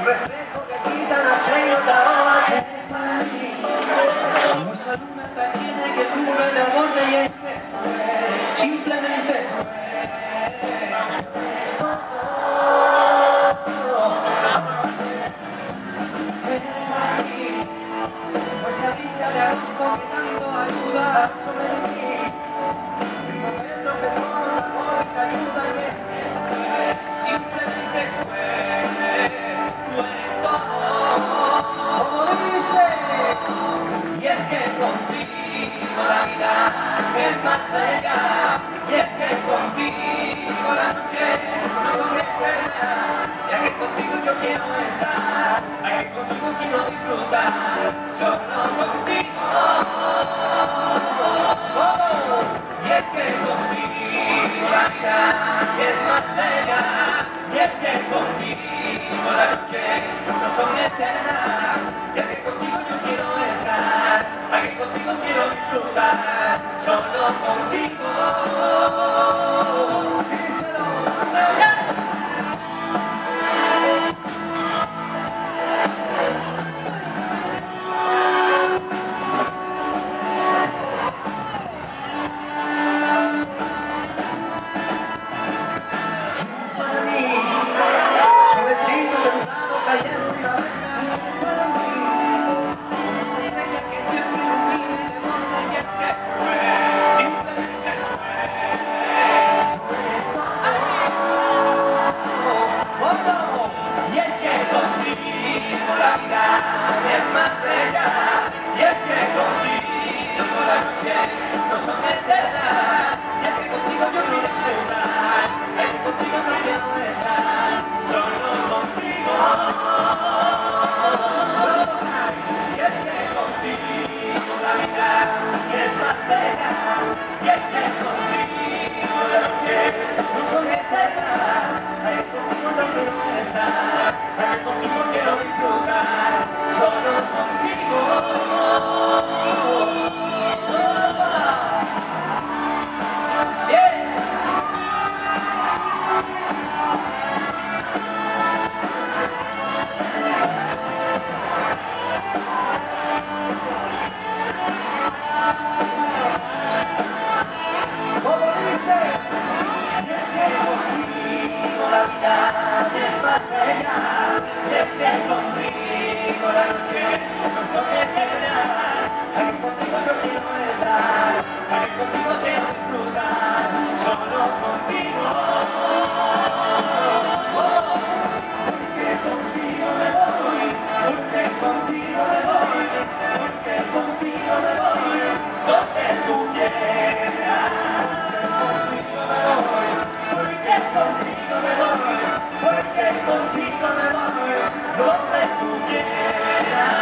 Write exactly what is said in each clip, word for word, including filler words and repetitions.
reflejo que quita la señora que eres para mí. Como esa luna que tiene que cubre de borde y es que simplemente eres todo. eres para mí. Como esa brisa de agosto que tanto ayuda A sobrevivir. El momento que todo el amor te ayuda y es que simplemente tú eres, tú eres todo. como dice. Y es que contigo la vida es más bella. Y es que contigo la noche no son eternas. Ya que contigo yo quiero estar, ya que contigo quiero disfrutar, solo contigo. Oh, y es que contigo la vida es más bella. Y es que contigo la noche no son eternas. Y es que contigo yo quiero estar, ya que contigo quiero disfrutar, solo contigo. Díselo. Para mí, suavecito, templado, cayendo en la arena. Para mí, como esa estrella que siempre ilumina y devora. Y es que tú eres, simplemente tú Eres todo. eres. Y es que contigo la vida es más bella. Y es que contigo la noche no son eternas. Y es que contigo yo quiero estar, es que contigo no quiero estar, solo contigo. Y es que contigo la vida es más bella. Y es que contigo la noche no son eternas. Es que contigo no quiero estar, es que contigo quiero disfrutar, solo contigo. Bien. Como dice, y es que contigo la vida es más bella. Y es que contigo la noche no son eternas. Aquí contigo yo quiero estar, aquí contigo quiero disfrutar, solo contigo. Porque contigo me voy, porque contigo me voy, porque contigo me voy, donde tú quieras. Contigo me voy, porque contigo me voy, porque contigo me voy, donde tú quieras.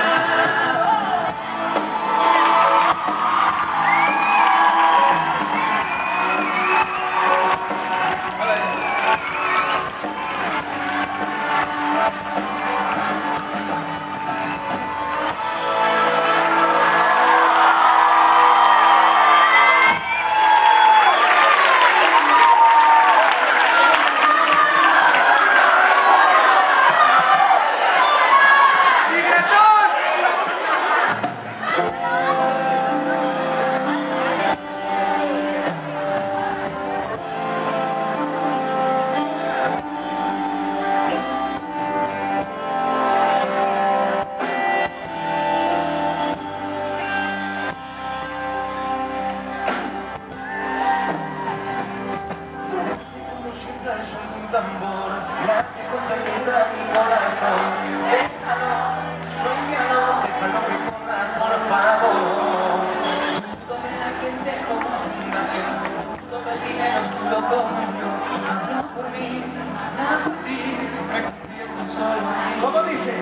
Como siempre es un tambor, late con ternura mi corazón. Déjalo, sueñalo, déjalo que corra, por favor. Dudo de la gente como fundación, dudo del dinero oscuro como yo. Habla por mí, habla por ti, me confieso solo a ti. Como dice,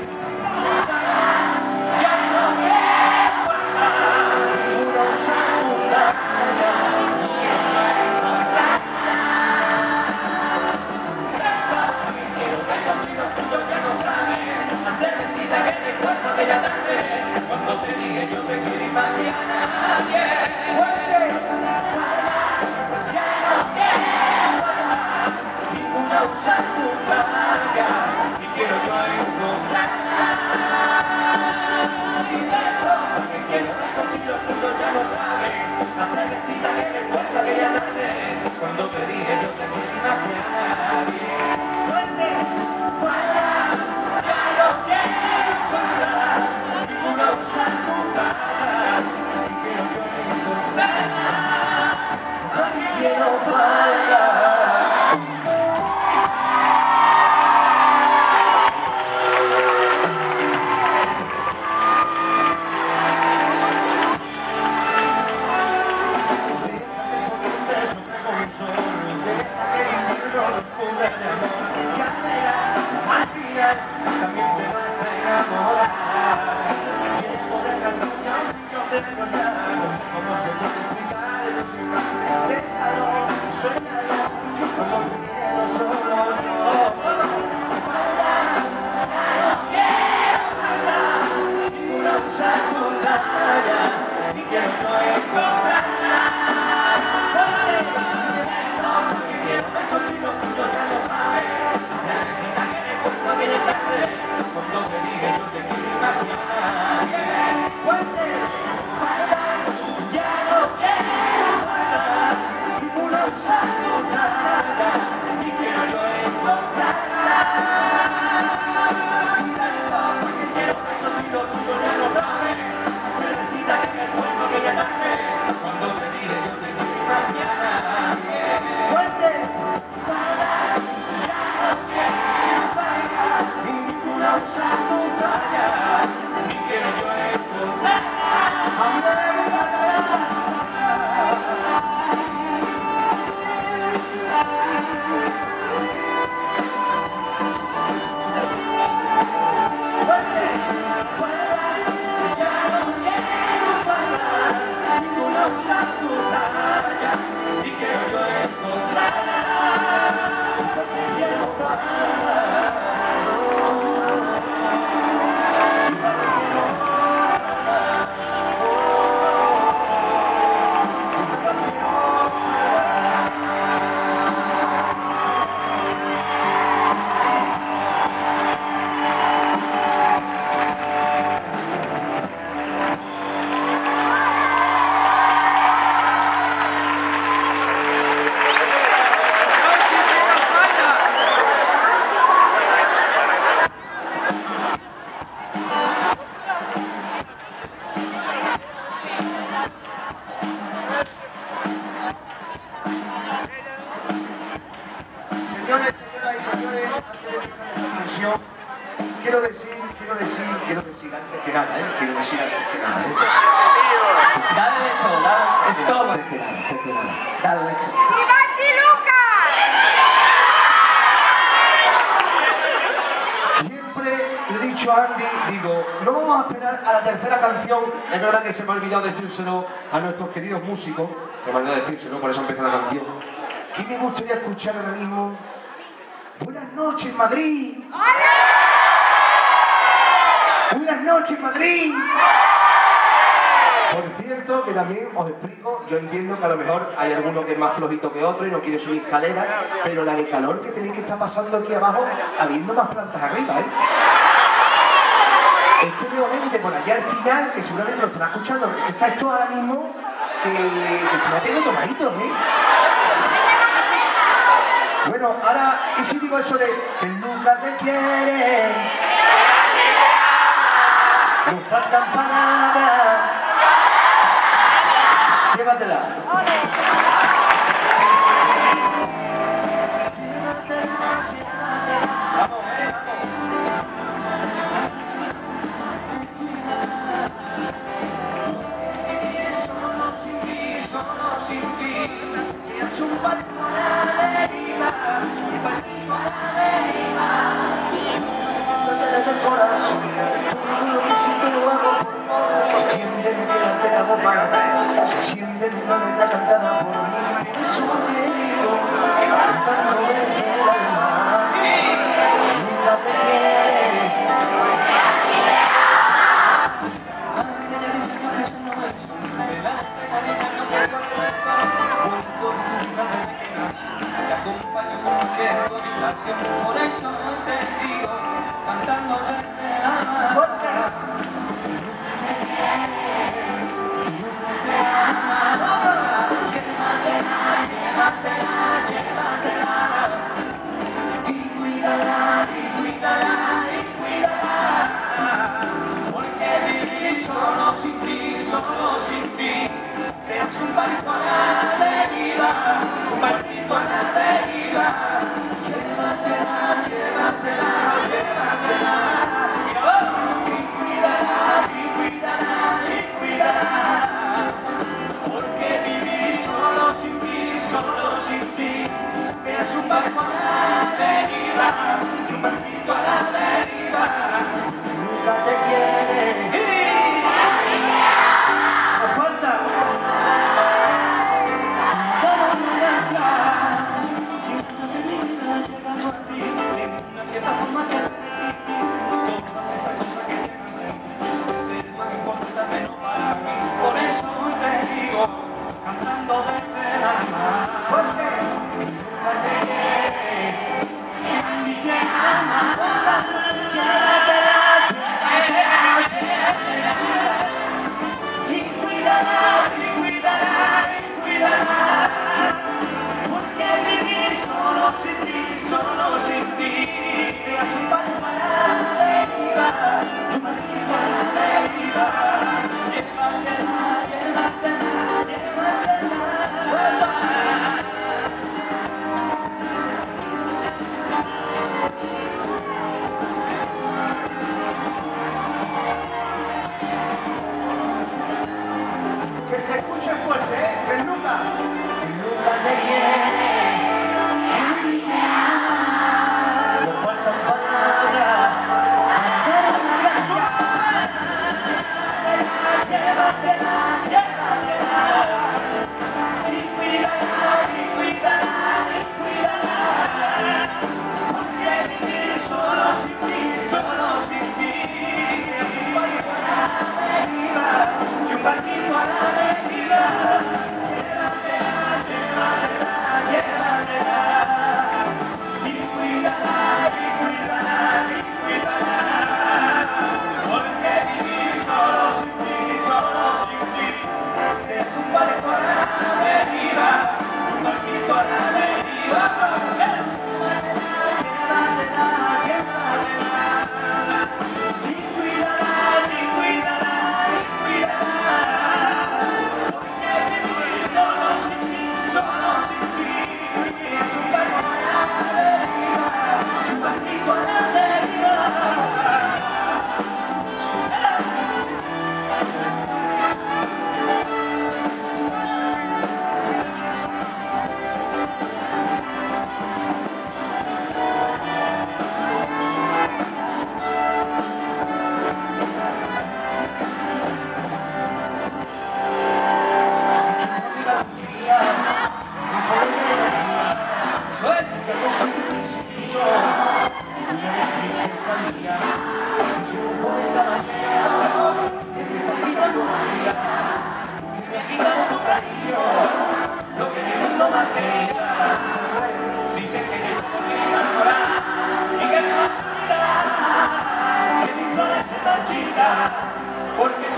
Ya no quiero hablar, pura sanidad. quiero besos y los tuyos ya no saben. La cervecita que recuerdo aquella tarde, cuando te dije yo te quiero y mañana. Yeah. Fuerte. Ya no quiero hablar, ninguna usa tu talla, y quiero yo encontrar también te vas a enamorar. Llevo de Cataluña un millón de años ya, no sé cómo se puede explicar el ciudad. Déjalo, suéñalo, como te quiero solo yo. Faltas, no quiero faltar, ninguna usa tu talla, ni quiero yo encontrarla. Eso sí lo tuyo ya lo sabes. Se necesita que me cuento aquella tarde cuando te dije yo te quiero imaginar. Fuertes, faltas, ya no quiero faltar, ninguna usa tu talla, ni quiero yo encontrarla. Eso, porque quiero, eso sí lo tuyo ya lo sabes. Se necesita que me cuento aquella tarde cuando te dije yo te quiero imaginar. Fuertes. Usa tu talla, ni quiero yo encontrar. Ya no quiero faltar, ninguna usa tu talla, ni quiero yo encontrar. Quiero faltar. Señores, señoras y señores, antes de empezar esta canción, quiero decir, quiero decir, quiero decir antes que nada, ¿eh? Quiero decir antes que nada, ¿eh? Dale lecho, dale, stop. Antes que nada, antes que nada. Dale lecho. ¡Iván Di Luca! Siempre le he dicho a Andy, digo, no vamos a esperar a la tercera canción. Es verdad que se me ha olvidado decírselo a nuestros queridos músicos, se me ha olvidado decírselo, por eso empieza la canción. ¿Qué me gustaría escuchar ahora mismo? Buenas noches, Madrid. Buenas noches, Madrid. Por cierto, que también os explico, yo entiendo que a lo mejor hay alguno que es más flojito que otro y no quiere subir escaleras, pero la de calor que tenéis que estar pasando aquí abajo, habiendo más plantas arriba, ¿eh? Es que veo gente por allá al final, que seguramente lo estará escuchando, que está esto ahora mismo, que, que está teniendo tomaditos, ¿eh? Bueno, ahora, ¿y si digo eso de que nunca te quiere? No faltan palabras. Llévatela. Vamos, eh, vamos. Solo sin ti, solo sin ti, es un barco a la deriva, mi barquito a la deriva. Desde el corazón, todo lo que siento lo hago por amor. Entiéndeme que la te hago para ver. Se siente en una letra cantada por mí. Por eso te digo, cantando desde el alma, nunca te quiere. Hace ya diez años que eso no es. Delante mañana poco a poco. Vuelto en tu cara de que nací. Te acompaño con noche de habitación. Por eso te digo, cantando desde el alma. Fuerte. Te amo.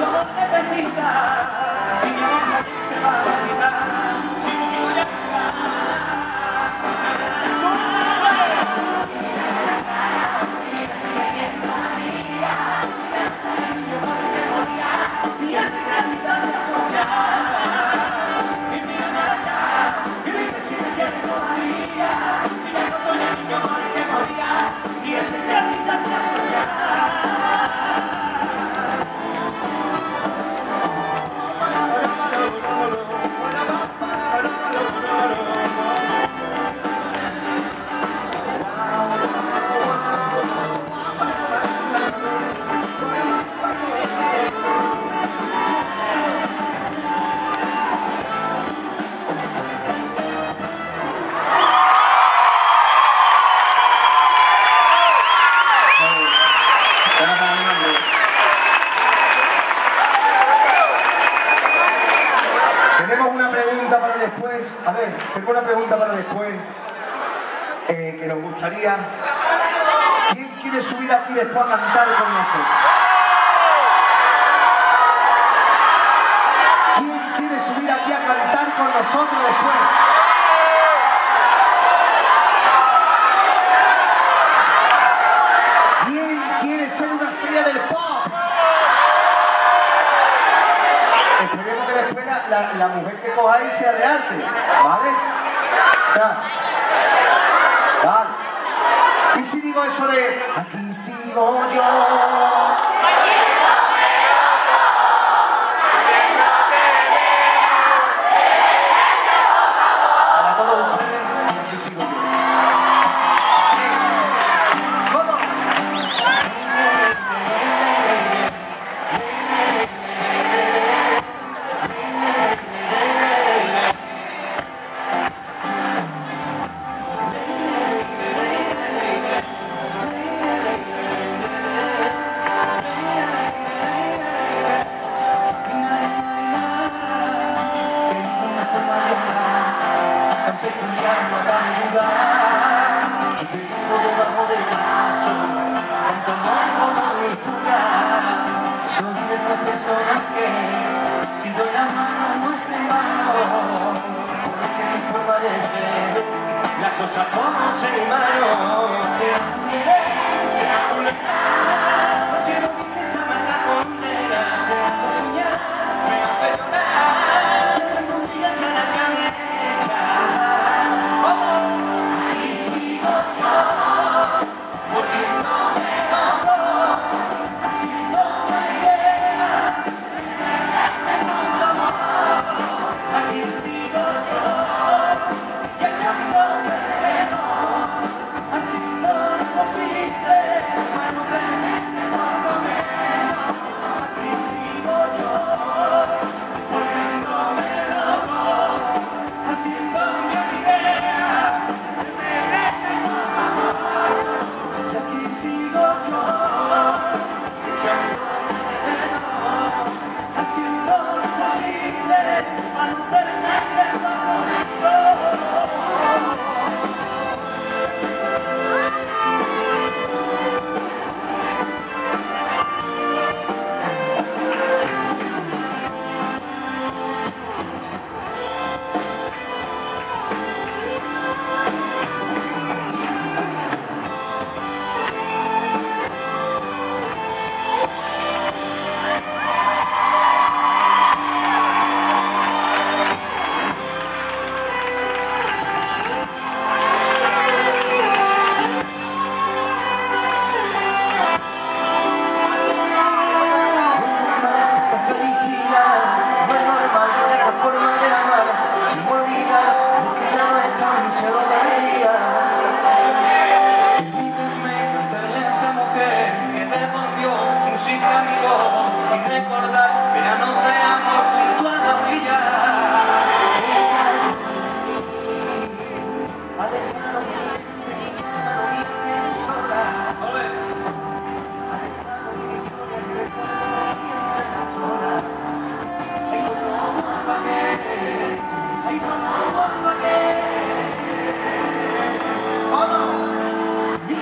tu amor necesita, y mi amor también se va a quitar, si no quiero ya Tenemos una pregunta para después, a ver, tengo una pregunta para después eh, que nos gustaría. ¿Quién quiere subir aquí después a cantar con nosotros? ¿Quién quiere subir aquí a cantar con nosotros después? ¿Quién quiere ser una estrella del pop? Esperemos que después la, la, la mujer que cojáis sea de arte, ¿vale? O sea, vale. ¿Y si digo eso de aquí sigo yo? Para todos ustedes, aquí sigo yo. Yo te tengo debajo del brazo, tanto amor como dulzura. Son de esas personas que si doy la mano no es en vano, porque mi forma de ser, las cosas como ser humano. Te amuleré, te amuleré, no quiero que te llamen la condena. Te hago soñar, me hace llorar, ya algún día ya la cambié.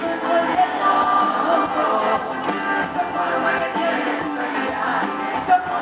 Esa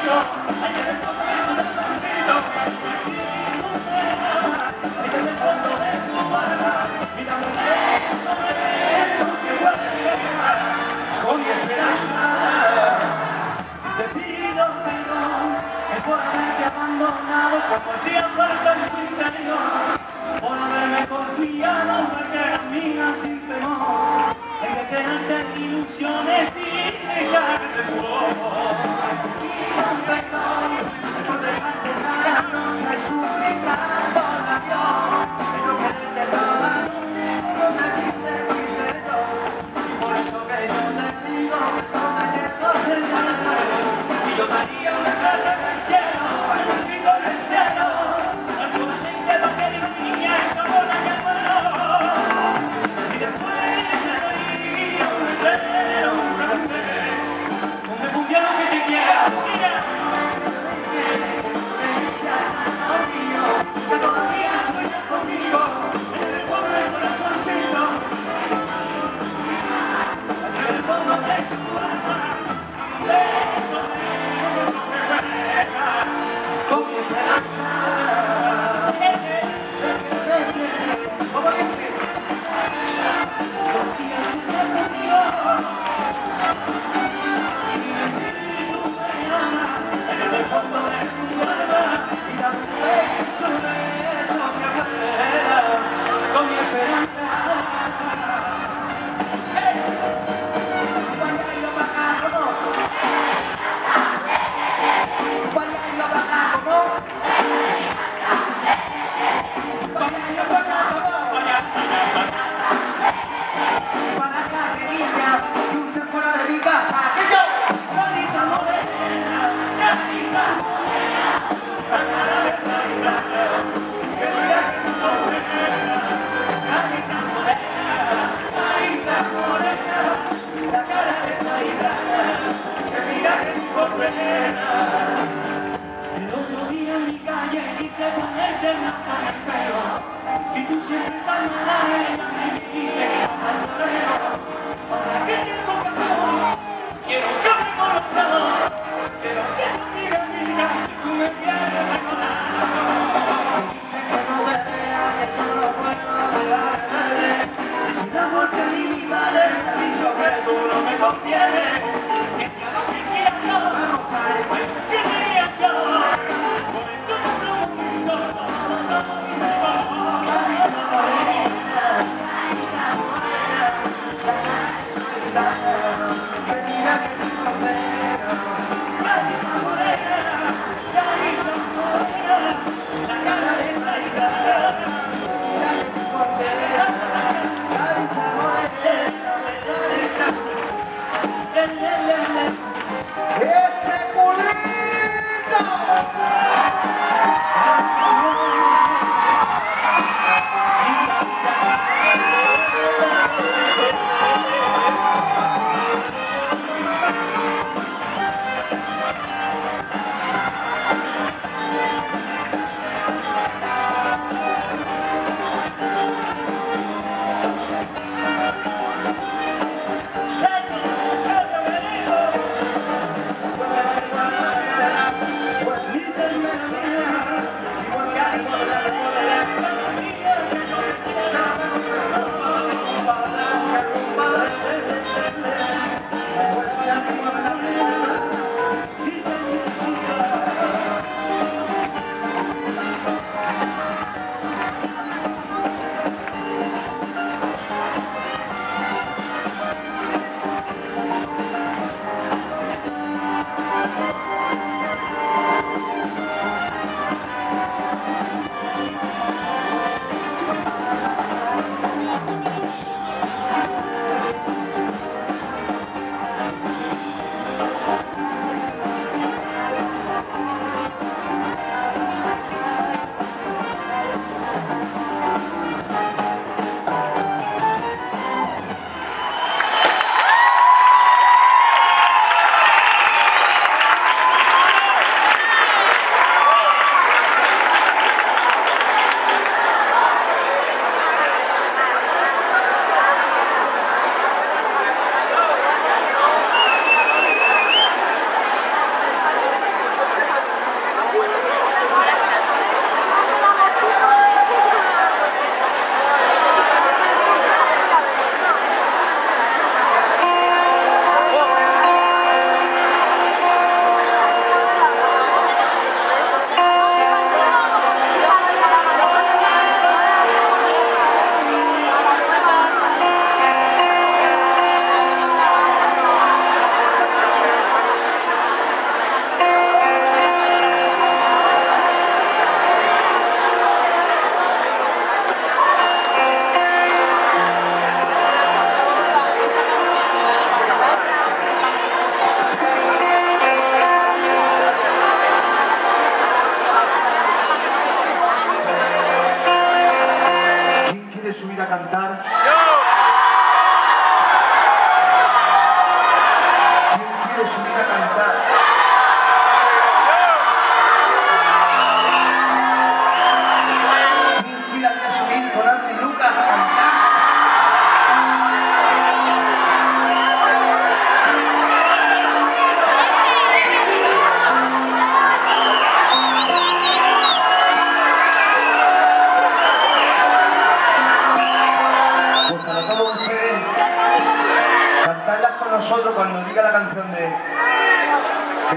beso, ahí en el fondo de tu corazoncito, así no te ama, ahí en el fondo de tu alma, y dame un beso, un beso que vuelve con mi esperanza. Te pido perdón, es por haberte abandonado, como hacía falta en tu interior, por haberme confiado, porque eras mía sin temor, hay que quedarte en ilusiones y dejarte fuego. Pido perdón por dejarte cada noche suplicando la Dios, pero quererte cada noche como me dice, dice yo, y por eso que yo te digo que no te quiero tener. Y yo daría una casa en el cielo, algo escrito en el cielo, al solamente lo que diga niña, esa bola que muero. Y después se lo diría un entero, un entero, con el mundial que te quiera, mira. Que todavía sueñas conmigo, en el fondo del corazoncito, en el fondo de tu alma, un beso, con mi esperanza. ¿Cómo dice? Los días sueñan conmigo, y decir tu mañana, en el fondo de tu alma, y dar un beso, un beso que vuela con mi esperanza. Para carrerilla, y usted fuera de mi casa, que yo. Carita morena, carita morena, la cara de Saida, que mira que tú no veas. Carita morena, carita morena, la cara de Saida, que mira que tú no veas. El otro día en mi calle quise ponerte en la cara el pelo, y tú siempre tan mala me dijiste que no al torero. Ahora que tengo razón, quiero que me conozcas, quiero que tú digas, mira, si tú me quieres recordar. Dice que no te vea, que yo no puedo dejar de verle. Si la muerte ni mi madre me ha dicho que tú no me convienes, que sea lo que quiera yo, pues que quería yo, por esto nuestro mundo solo y mejor. Carita morena,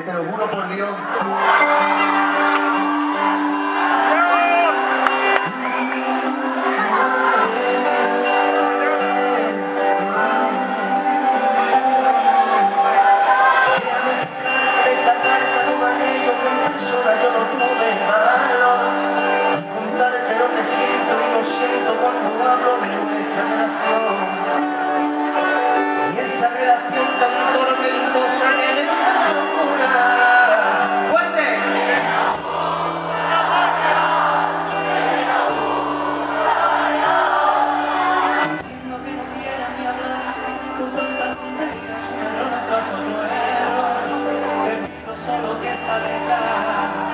te lo juro por Dios. Yo no tuve valor y contarte lo que siento y no siento cuando hablo de nuestra relación y esa relación tan tormentosa que me da locura. ¡Fuerte! Entiendo que no quiera ni hablar por tantas tonterías, un error tras otro error. Te pido solo que esta detrás.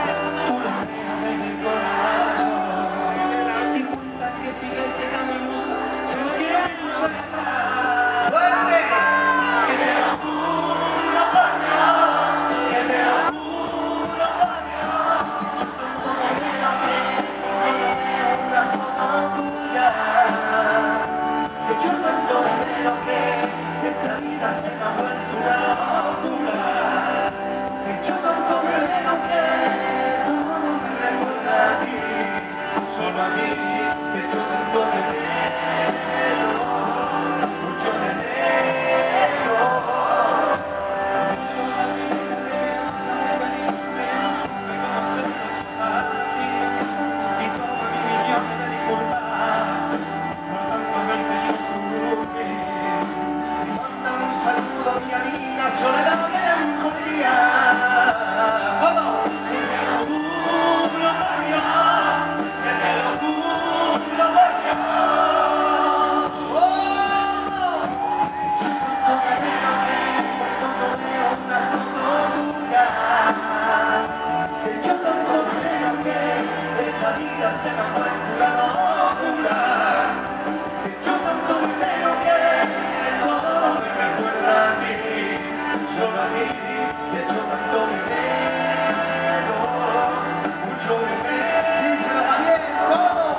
Se me ha vuelto la locura. Te echo tanto dinero que todo me recuerda a ti, solo a ti. Te echo tanto dinero, mucho dinero. Díselo también, ¿cómo?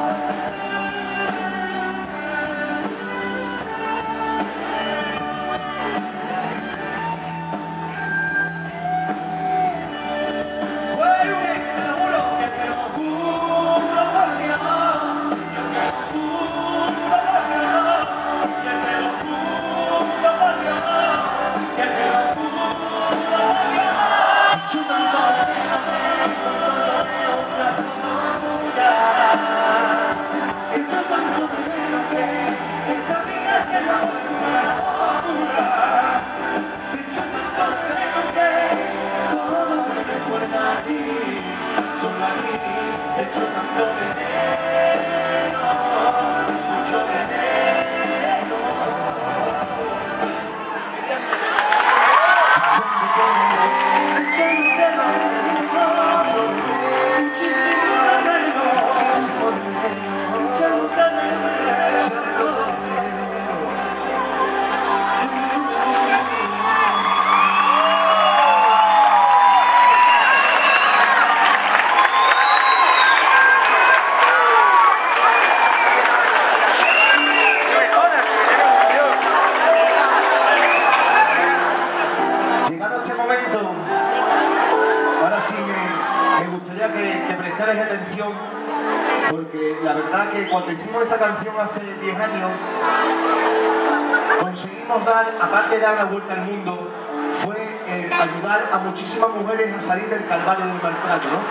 Atención, porque la verdad que cuando hicimos esta canción hace diez años conseguimos dar, aparte de dar la vuelta al mundo, fue eh, ayudar a muchísimas mujeres a salir del calvario del maltrato, ¿no?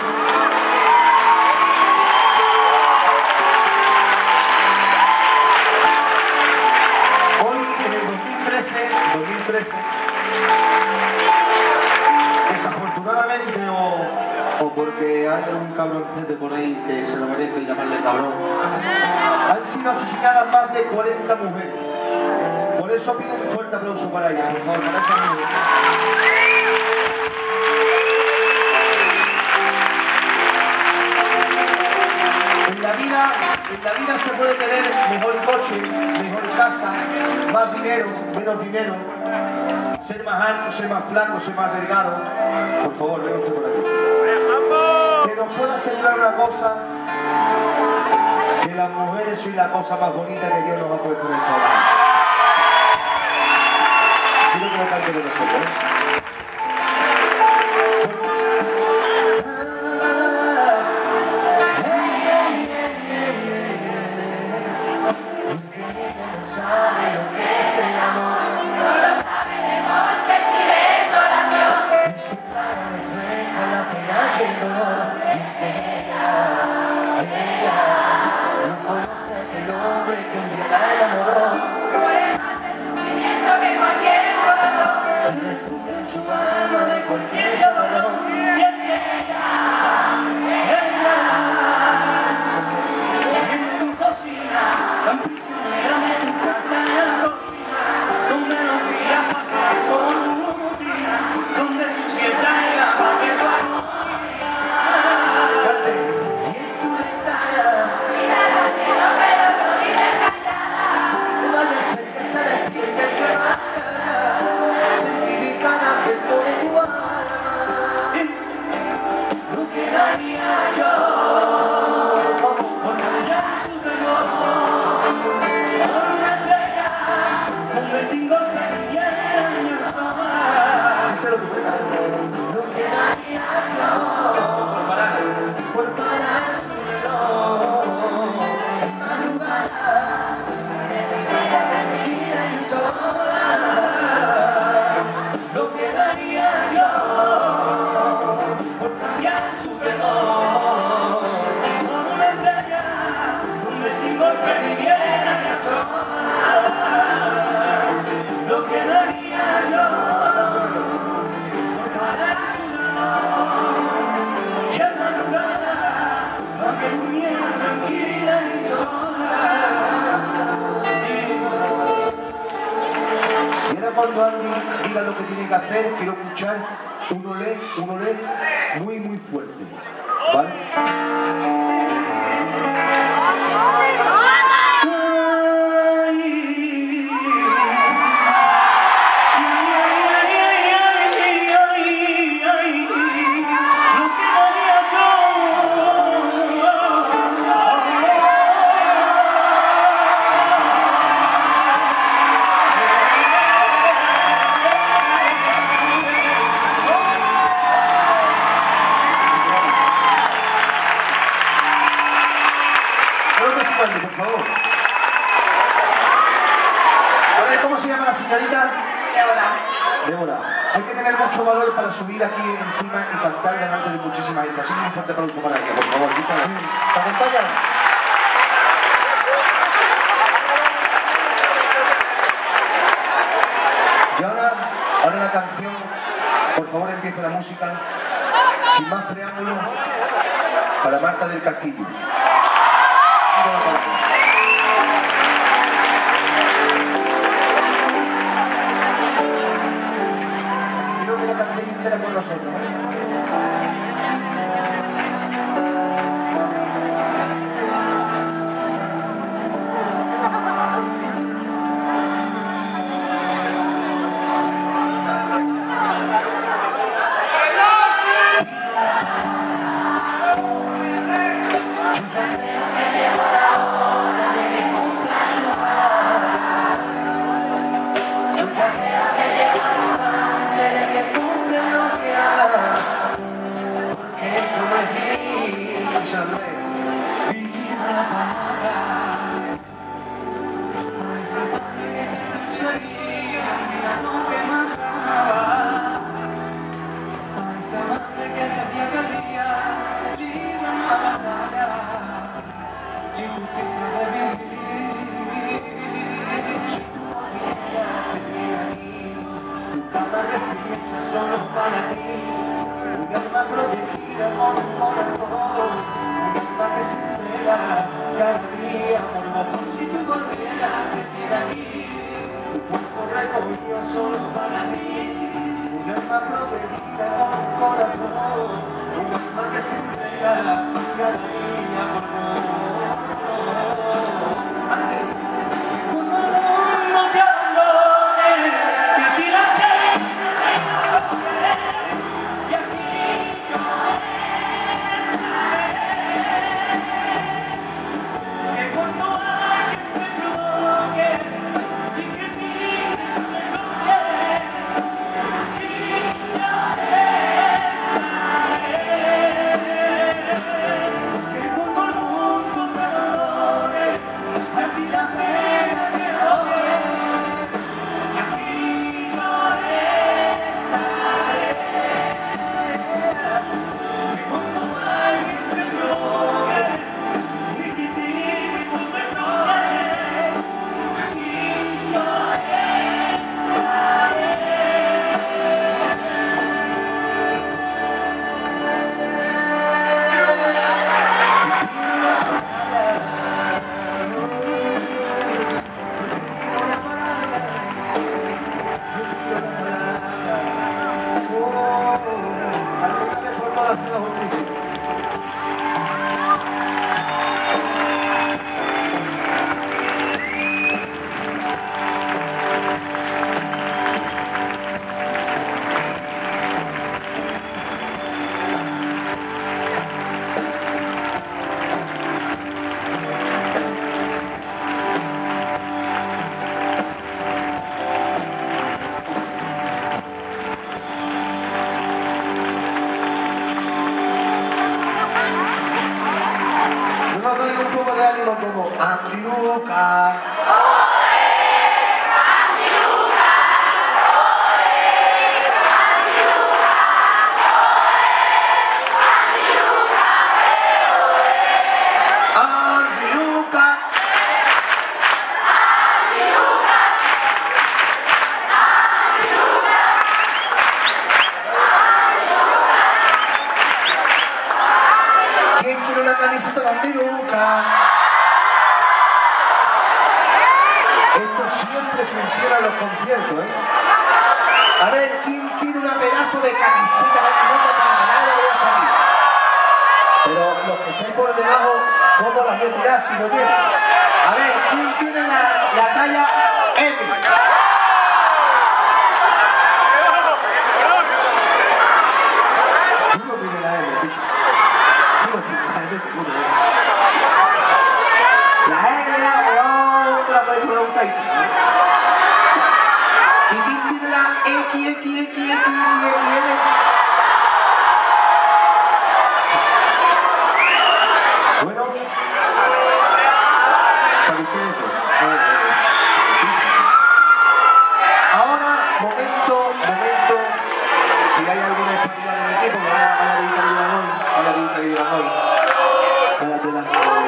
Hoy, en el dos mil trece, dos mil trece desafortunadamente o o porque hay algún cabroncete por ahí que se lo merece llamarle cabrón, han sido asesinadas más de cuarenta mujeres. Por eso pido un fuerte aplauso para ellas, por favor, para esas mujeres. En la vida, en la vida se puede tener mejor coche, mejor casa, más dinero, menos dinero, ser más alto, ser más flaco, ser más delgado. Por favor, venga usted por aquí. Que nos pueda asegurar una cosa, que las mujeres soy la cosa más bonita que Dios nos ha puesto en esta vida. Quiero que lo cante con nosotros, ¿eh? cuando Andy diga lo que tiene que hacer, quiero escuchar un olé, un olé muy, muy fuerte. ¿Vale? Por favor. A ver, ¿cómo se llama la señorita? Débora. Débora. Hay que tener mucho valor para subir aquí encima y cantar delante de muchísima gente. Así que un fuerte aplauso para ella, por favor. ¿Te acompañan? Y ahora, ahora la canción, por favor empiece la música. Sin más preámbulo, para Marta del Castillo. Quiero que la cantéis entera con nosotros, ¿eh? Solo para ti, un alma protegida con un corazón, un alma que se entrega cada día por vos. Si tú volvieras, sentir aquí, tu cuerpo recogido solo para ti, un alma protegida con un corazón, un alma que se entrega cada día por vos. Como Andiruca. ¿Quién quiere una camiseta de Andiruca? Esto siempre funciona en los conciertos, ¿eh? A ver, ¿quién tiene una pedazo de camiseta de minuto para ganar o voy hasta aquí? Pero los que estáis por debajo, ¿cómo las voy a tirar si no tienen? A ver, ¿quién tiene la, la talla M? Tú no tienes la M, bicho. Tú no tienes la M, seguro. La M, la M, te la podéis preguntar ahí. ¿Y quién tiene la X, X, X, X, X, L? Bueno, para ustedes dos. Ahora, momento, momento, si hay alguna espátula de mi equipo, que vaya, vaya a editar y dirán hoy, vaya a editar y dirán hoy. Vaya tela.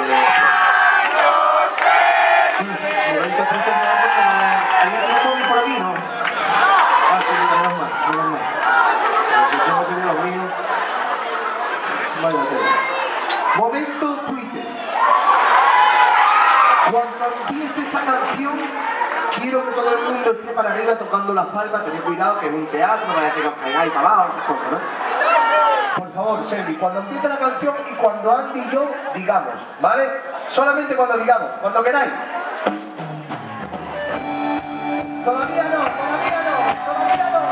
Momento, punto, ¿alguien tiene móvil por aquí? No. Ah, sí, menos mal, menos mal. Pero si tengo que ir a los míos, vaya tela. Momento Twitter. Cuando empiece esta canción, quiero que todo el mundo esté para arriba tocando las palmas. Tened cuidado que es un teatro, no vaya a ser que os caigáis para abajo, esas cosas, ¿no? Por favor, Sembi, cuando empiece la canción y cuando Andy y yo digamos, ¿vale? Solamente cuando digamos, cuando queráis. Todavía no, todavía no, todavía no.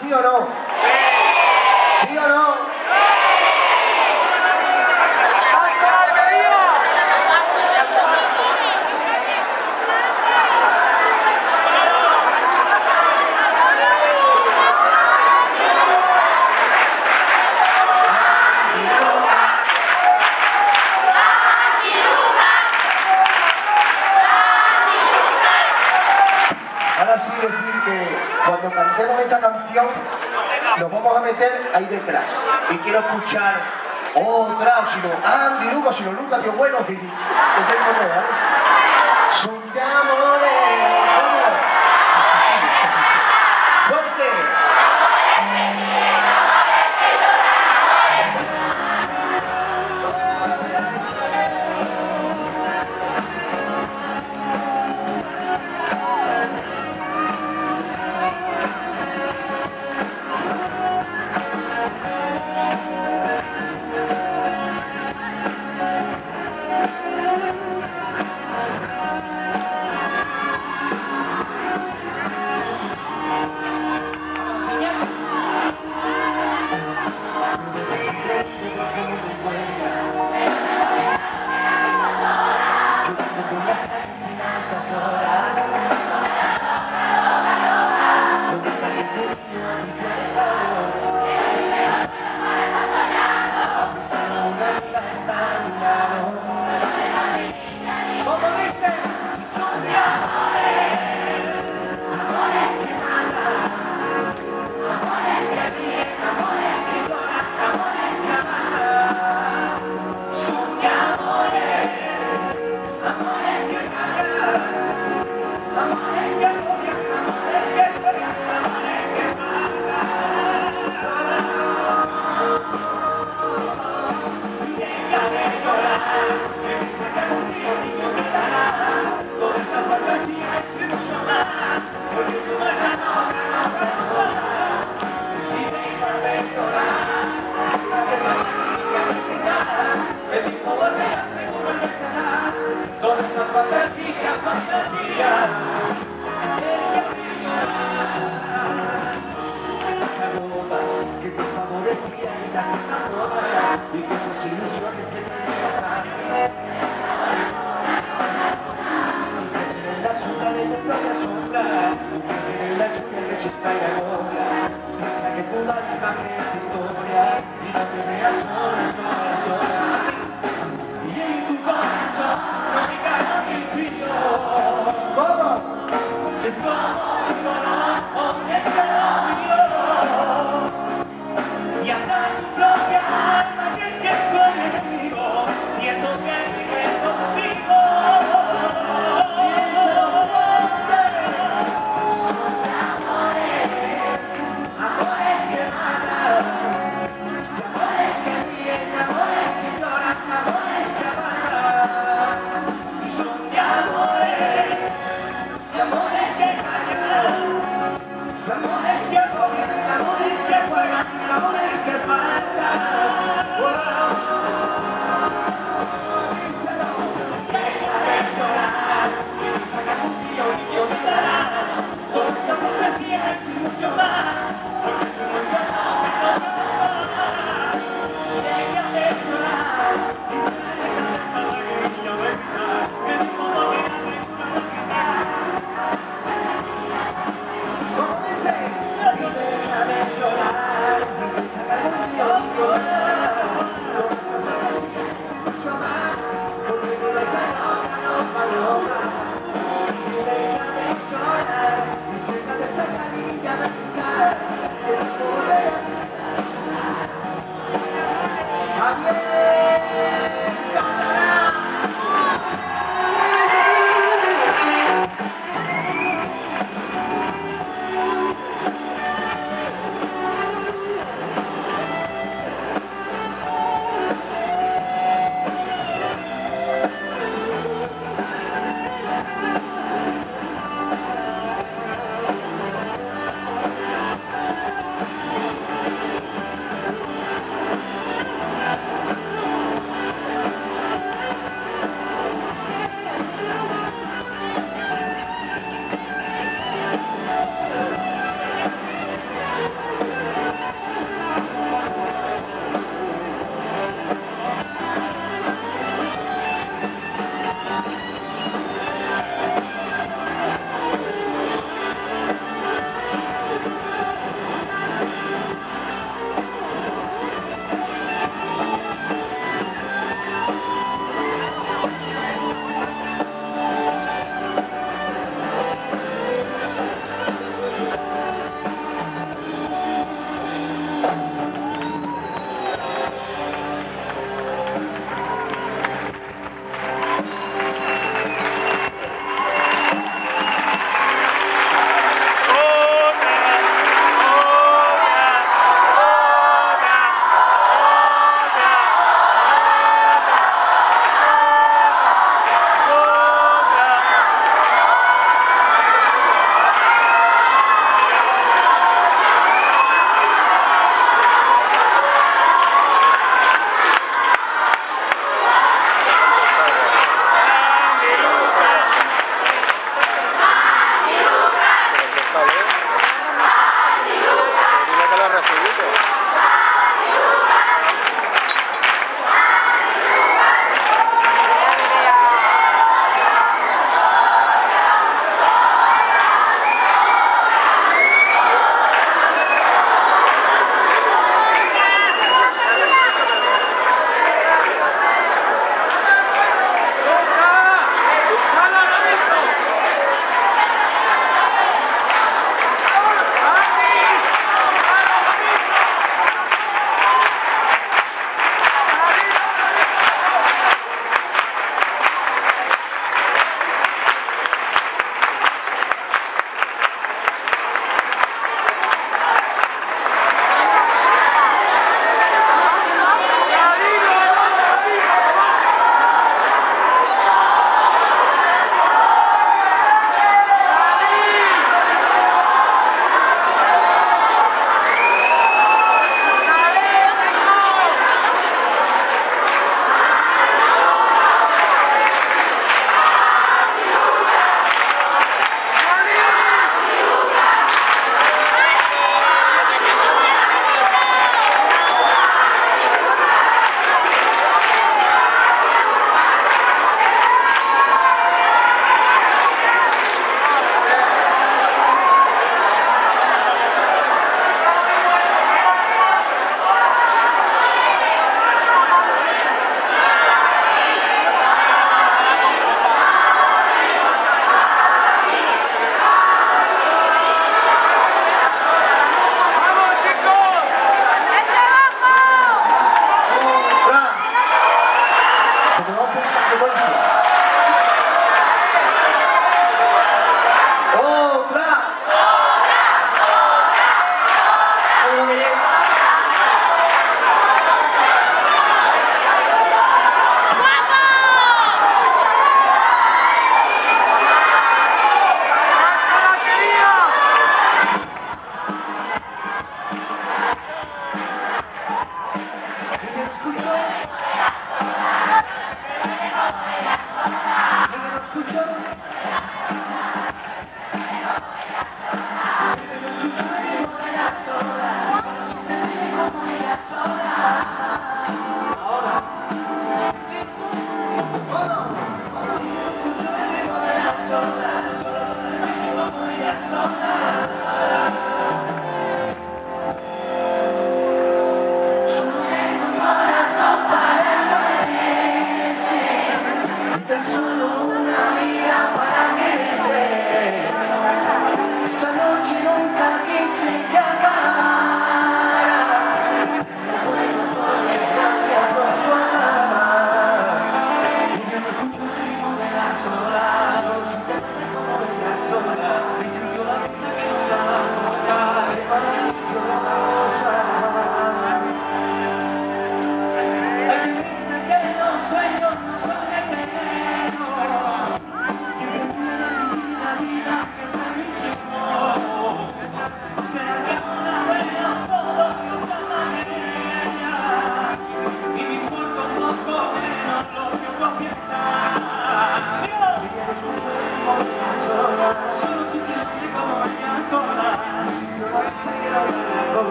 sí o no? ¿Sí o no? Ahora sí decir que cuando cantemos esta canción nos vamos a meter ahí detrás y quiero escuchar otra, o si no, Andy Lugo, si no, Lucas, tío, bueno, y que se me ¿vale? Son de amores, ¿cómo? Pues así, pues así. ¡Fuerte!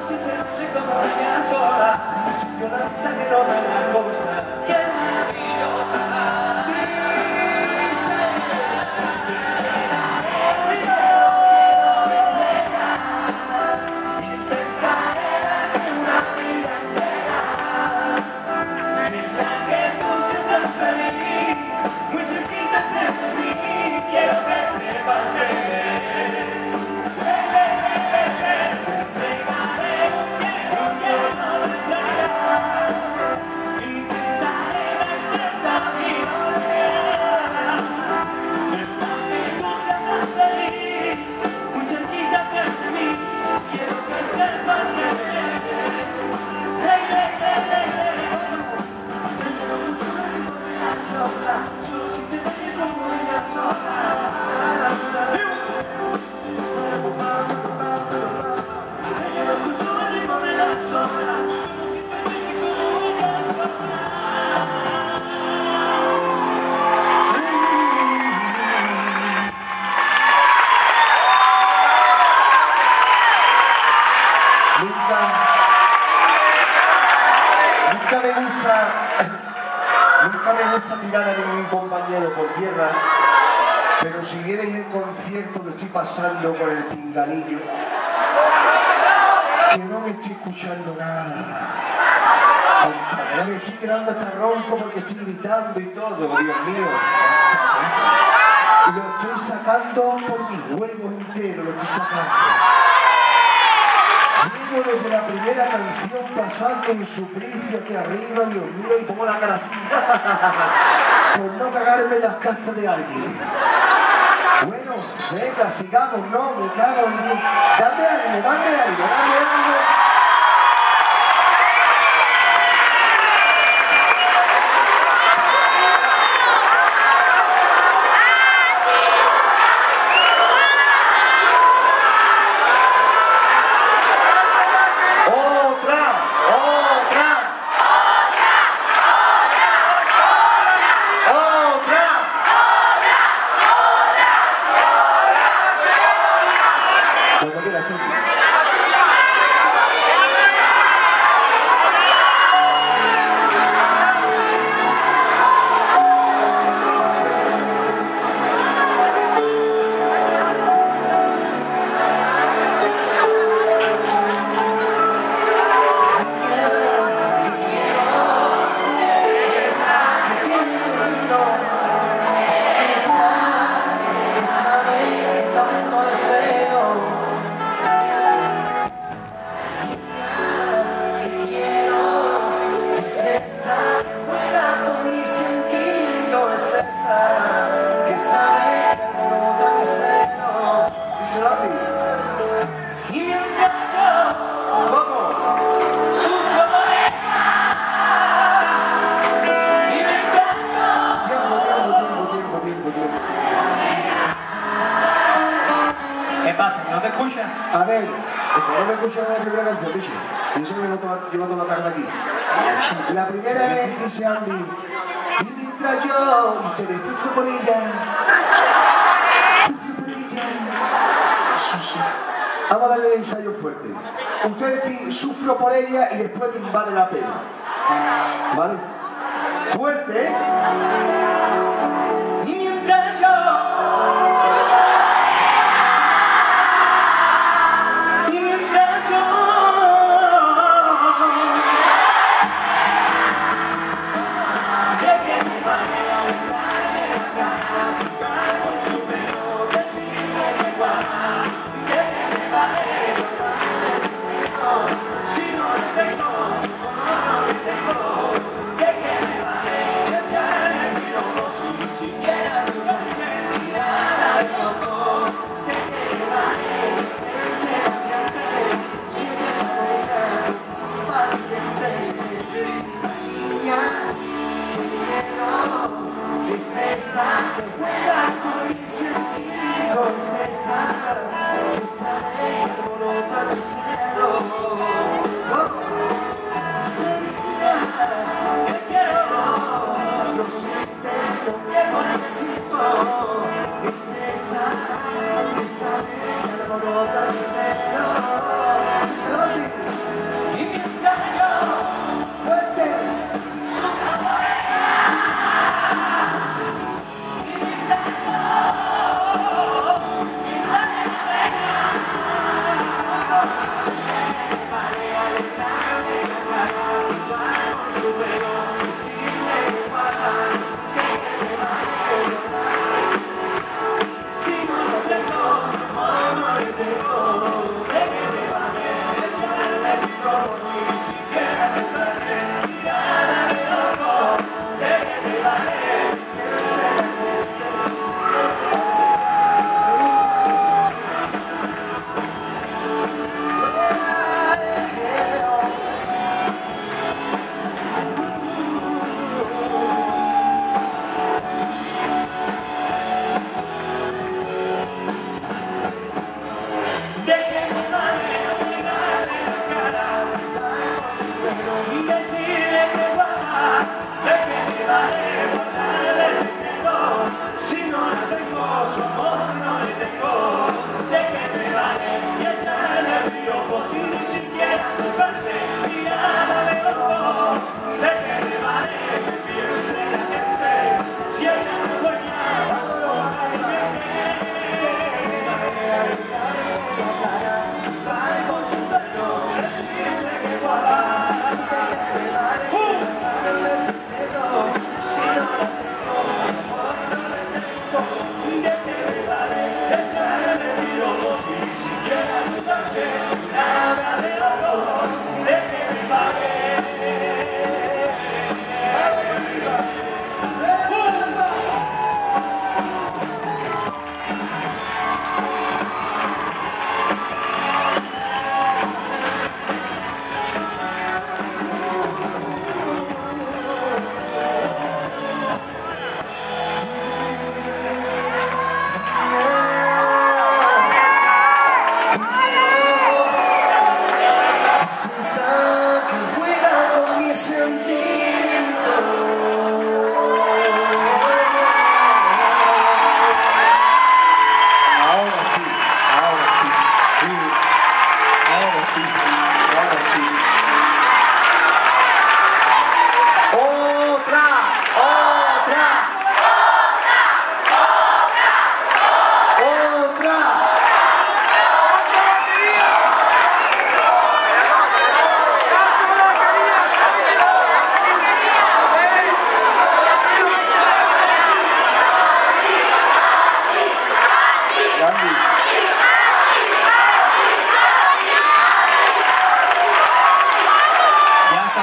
siente donde como ella sola, y sintió la risa que no da la costa. qué maravillosa. Nunca me gusta, nunca me gusta tirar a ningún compañero por tierra, pero si vierais el concierto que estoy pasando con el pinganillo, que no me estoy escuchando nada. Compadre, me estoy quedando hasta ronco porque estoy gritando y todo, Dios mío. Y lo estoy sacando por mis huevos enteros, lo estoy sacando. Sigo desde la primera canción pasando en suplicio aquí arriba, Dios mío, y pongo la cara así por no cagarme en las castas de alguien. Bueno, venga, sigamos, no, me cago en Dios. Dame algo, dame algo, dame algo. Cuando quieras, sí. Que sabe que no da mi seno. Díselo a ti. Y mientras yo ¿Cómo? sufro por ella, y me encanto. Tiempo, tiempo, tiempo, tiempo, tiempo. ¿Qué pasa? ¿No te escuchas? A ver, no me escucho la primera canción, bicho. Y eso me llevo toda, llevo toda la tarde aquí. La primera es, dice Andy, y mientras yo, y te sufro por ella, sufro por ella. Sí, sí. Vamos a darle el ensayo fuerte. Usted dice, sufro por ella y después me invade la pena. ¿Vale? Fuerte, ¿eh? Y mientras yo y mientras yo de que me vale con su pelo que sigue igual, de que me vale si no le tengo, si no le tengo, de que me vale echarle el piropo si siquiera tú no tienes nada de loco, de que me vale ese ambiente, si me vale valiente. Niña, quiero, es esa que juega con mis sentimientos, es esa que sabe que alborota mi cielo. Que quiero, Lo siente, lo que no necesito, es esa que sabe que alborota mi cielo. Díselo a ti.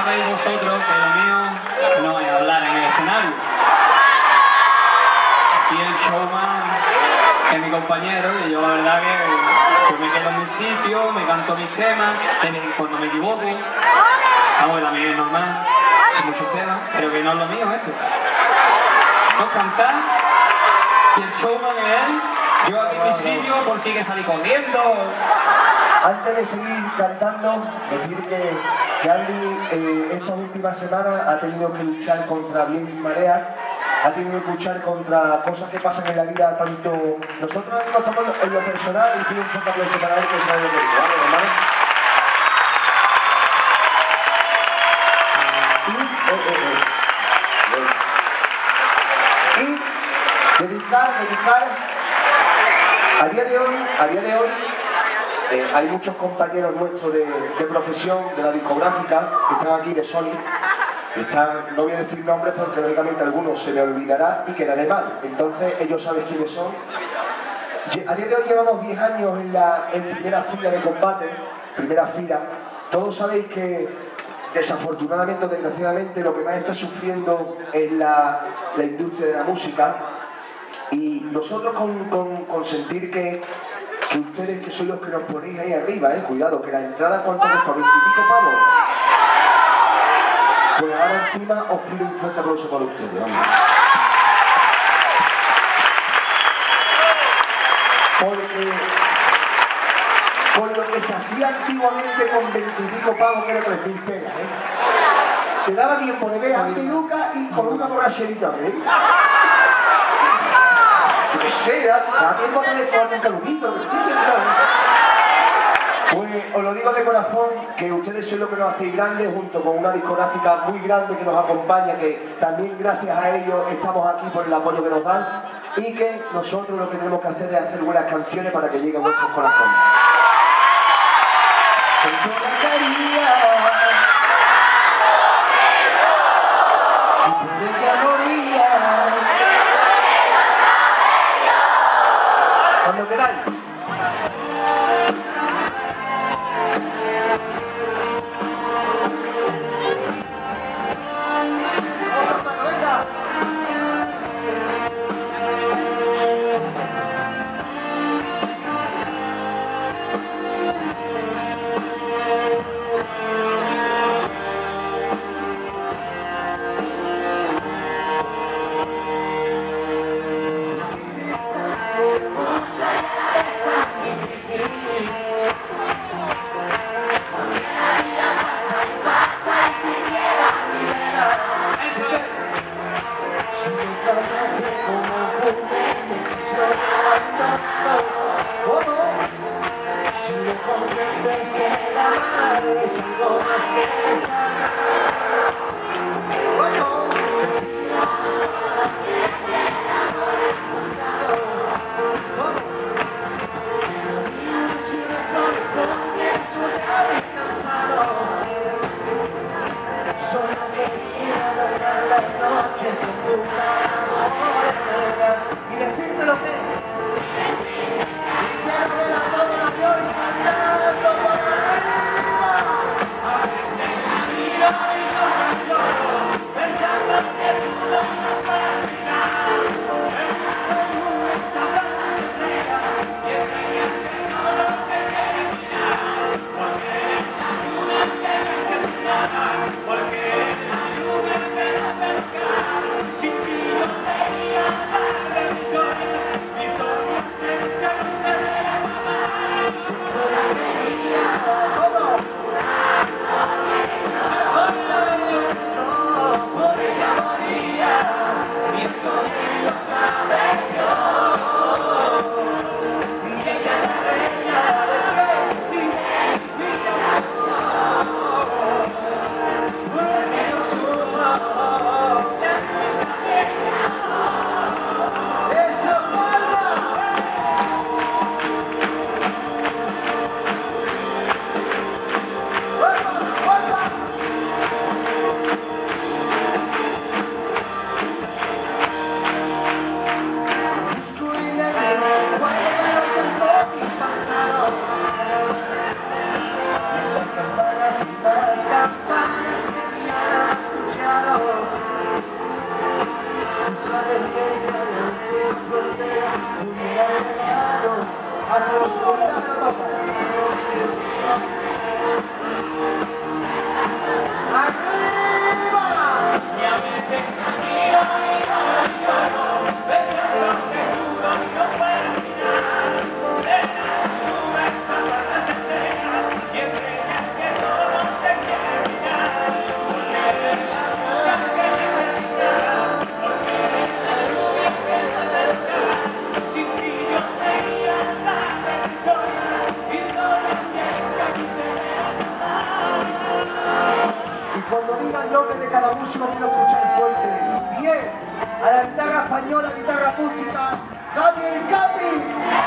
sabéis vosotros que lo mío no es hablar en el escenario. Aquí el showman es mi compañero y yo la verdad que yo me quedo en mi sitio, me canto mis temas, cuando me equivoco, vamos, también es normal, muchos temas, pero que no es lo mío esto. No cantar y el showman es él, yo aquí en mi sitio por si hay que salir corriendo. Antes de seguir cantando, decir que, que Andy eh, estas últimas semanas ha tenido que luchar contra viento y marea, ha tenido que luchar contra cosas que pasan en la vida, tanto nosotros ahora mismo estamos en lo personal y pido un fuerte aplauso para él que sabe lo que digo, ¿vale, hermano? Y, eh, eh, eh. y dedicar, dedicar, a día de hoy, a día de hoy, Eh, hay muchos compañeros nuestros de, de profesión, de la discográfica, que están aquí de Sony. Están, no voy a decir nombres porque lógicamente algunos se me olvidará y quedaré mal. Entonces ellos saben quiénes son. A día de hoy llevamos diez años en, la, en primera fila de combate, primera fila. Todos sabéis que desafortunadamente o desgraciadamente lo que más está sufriendo es la, la industria de la música. Y nosotros con, con, con sentir que que ustedes que sois los que nos ponéis ahí arriba, eh, cuidado, que la entrada cuánto cuesta, veintipico pavos. Pues ahora encima os pido un fuerte aplauso para ustedes, vamos. Porque con lo que se hacía antiguamente con veintipico pavos, que era tres mil pelas, ¿eh? Te daba tiempo de ver a peluca y con una borracherita, ¿eh? Yo qué sé, da tiempo de fumar un caludito, lo que quise, pues os lo digo de corazón, que ustedes son lo que nos hacéis grandes, junto con una discográfica muy grande que nos acompaña, que también gracias a ellos estamos aquí por el apoyo que nos dan, y que nosotros lo que tenemos que hacer es hacer buenas canciones para que lleguen a vuestros corazones. Con toda caridad, y por ella moría. Cuando queráis. Vamos, hermano, venga. Si no comprendes que el amar es algo más que besar, bueno, si una flor pienso ya me he cansado, solo quería adorar las noches con tu amor y decirte lo que A veces la vida músico quiero escuchar fuerte. Bien, a la guitarra española, guitarra acústica, Javi el Capi.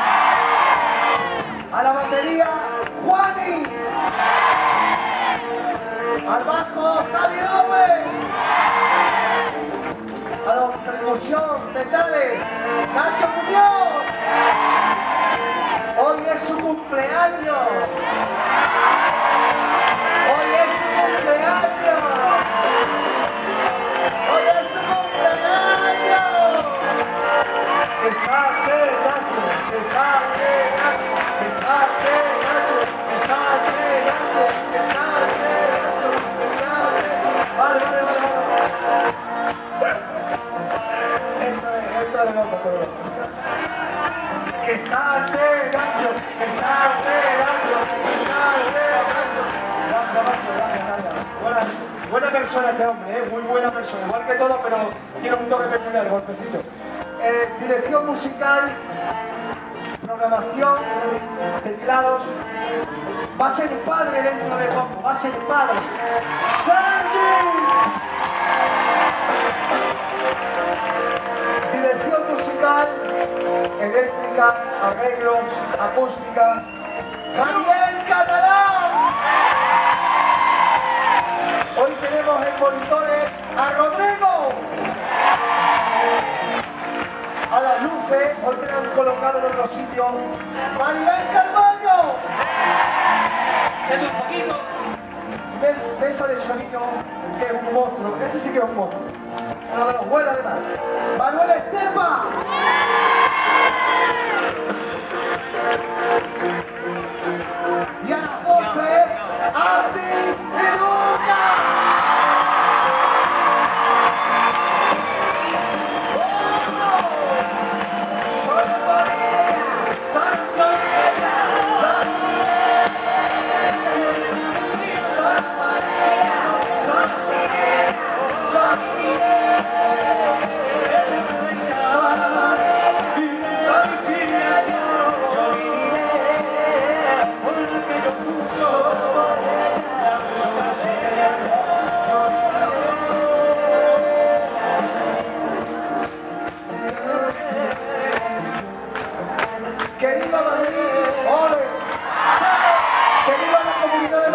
A la batería, Juani. Al bajo, Javi López. A la percusión, metales, Nacho Muñoz. Hoy es su cumpleaños. Hoy es su cumpleaños. Hoy es su cumpleaños. Que saque Nacho, que saque Nacho, que saque Nacho, que saque Nacho, que saque Nacho, que saque. Vale, vale, vale, vale. Esto es, esto es de loco, todo loco. Que salte Nacho, que salte Nacho, que salte Nacho. Gracias, Nacho, gracias, Nadia. Buena, buena persona este hombre, ¿eh? Muy buena persona, igual que todo, pero tiene un toque peculiar, golpecito. Eh, dirección musical, programación, teclados. Va a ser padre dentro de poco, va a ser padre. ¡Sergi! Dirección musical, eléctrica, arreglos, acústica, Javier Catalán. Hoy tenemos en monitores a Rodrigo. A las luces, hoy me han colocado en otro sitio, Maribel Carballo. un poquito. Ves, mesa de sonido, que es un monstruo, ese sí que es un monstruo. Uno de los buenos además. Manuel Estepa. Y a las voces, Andy Piluca. Soy María, soy Sonia, soy Soy María, soy Sonia, soy ¡que viva Madrid! ¡Ole! ¡Que viva la Comunidad de